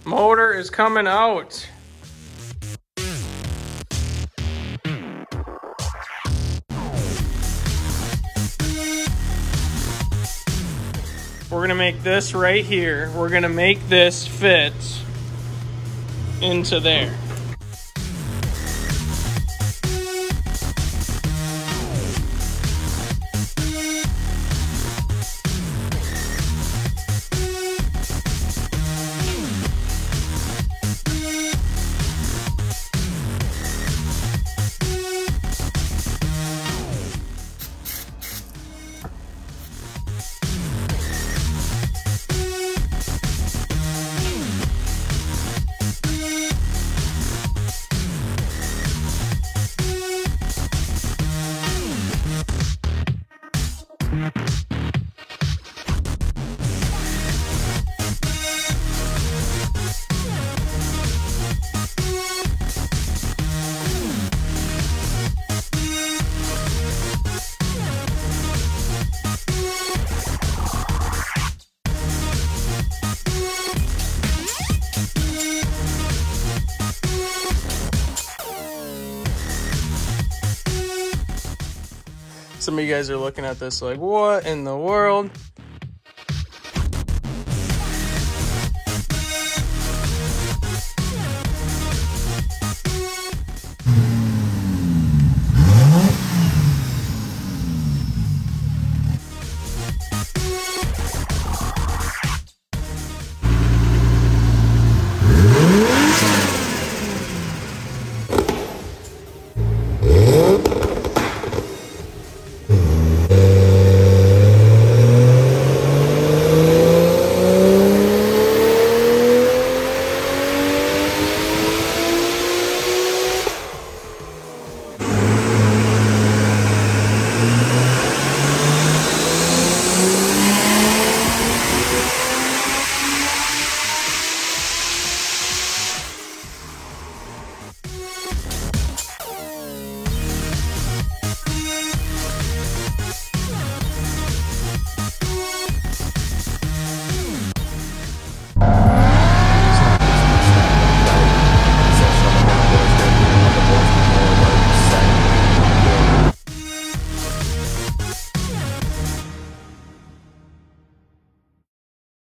Motor is coming out. We're gonna make this right here. We're gonna make this fit into there. Some of you guys are looking at this like, what in the world?